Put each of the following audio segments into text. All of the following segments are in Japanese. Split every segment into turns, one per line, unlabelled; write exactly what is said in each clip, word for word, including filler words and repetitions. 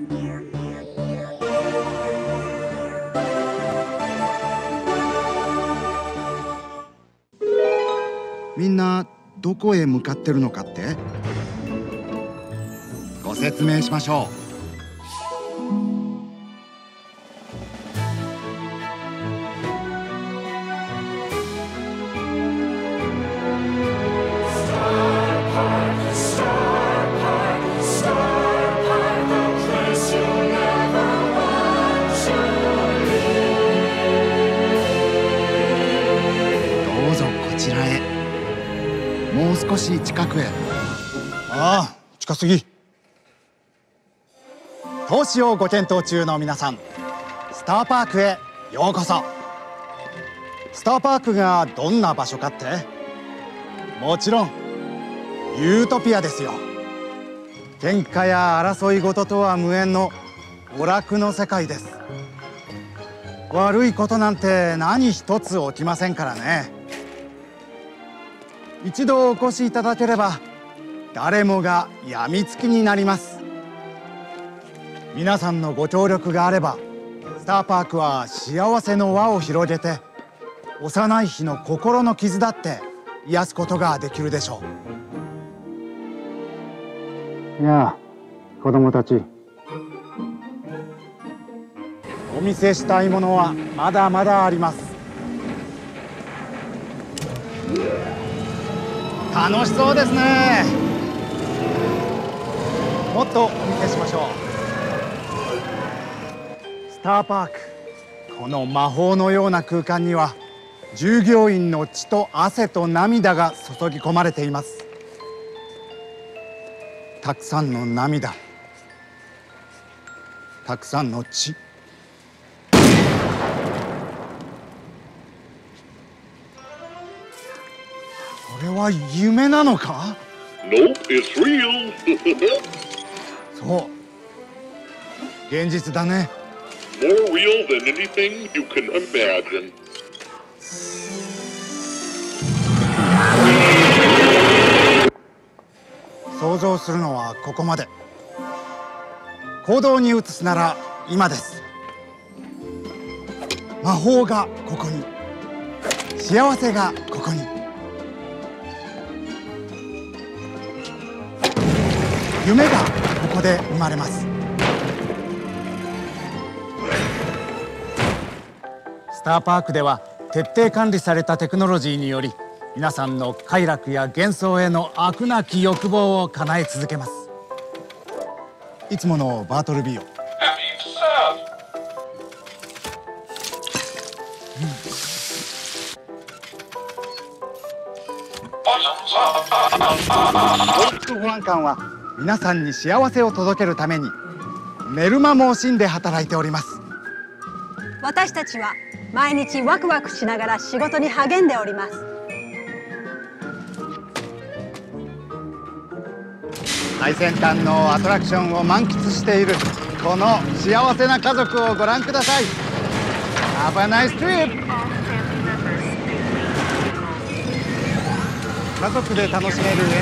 みんなどこへ向かってるのかって？ご説明しましょう。もう少し近くへ。
ああ、近すぎ。投資をご検討中の皆さん、スターパークへようこそ。スターパークがどんな場所かって？もちろんユートピアですよ。喧嘩や争い事とは無縁の娯楽の世界です。悪いことなんて何一つ起きませんからね。一度お越しいただければ誰もがやみつきになります。皆さんのご協力があればスターパークは幸せの輪を広げて幼い日の心の傷だって癒すことができるでしょう。いや子供たち、お見せしたいものはまだまだあります。楽しそうですね。もっとお見せしましょう。スターパーク、この魔法のような空間には従業員の血と汗と涙が注ぎ込まれています。たくさんの涙、たくさんの血。これは夢なのか？
Nope, it's real.
そう、現実だね。
More real than anything you can imagine.
想像するのはここまで。行動に移すなら今です。魔法がここに、幸せがここに。夢がここで生まれます。スターパークでは徹底管理されたテクノロジーにより皆さんの快楽や幻想への飽くなき欲望を叶え続けます。いつものバートルビーを。幸福保安官は皆さんに幸せを届けるために寝る間も惜しんで働いております。
私たちは毎日ワクワクしながら仕事に励んでおります。
最先端のアトラクションを満喫しているこの幸せな家族をご覧ください。Have a nice trip! 家族で楽しめる園内の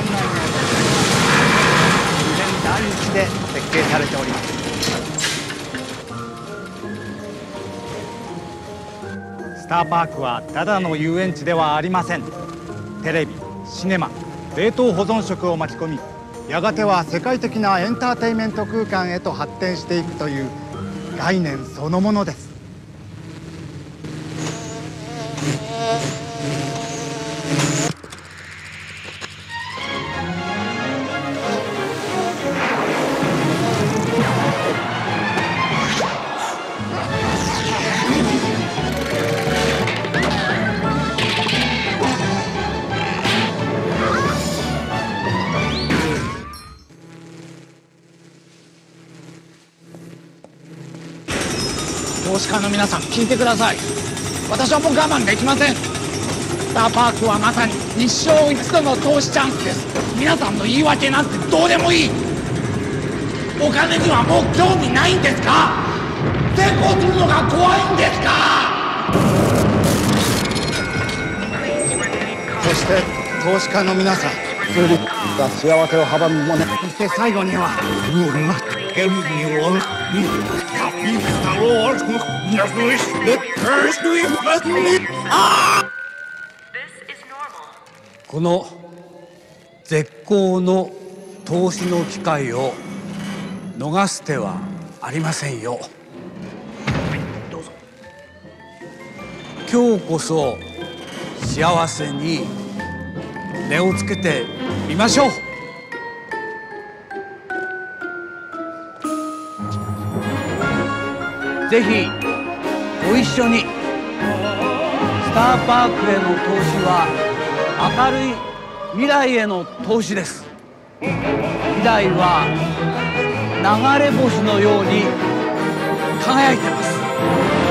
自然第一で設計されております。スターパークはただの遊園地ではありません。テレビ、シネマ、冷凍保存食を巻き込み、やがては世界的なエンターテインメント空間へと発展していくという概念そのものです。投資家の皆さん、聞いてください。私はもう我慢できません。スターパークはまさに一生一度の投資チャンスです。皆さんの言い訳なんてどうでもいい。お金にはもう興味ないんですか？成功するのが怖いんですか？そして投資家の皆さん、ツーリップが幸せを阻むもの。そして最後にはルールが
この絶好の投資の機会を逃す手はありませんよ。今日こそ幸せに値をつけてみましょう。ぜひご一緒に。スターパークへの投資は明るい未来への投資です。未来は流れ星のように輝いてます。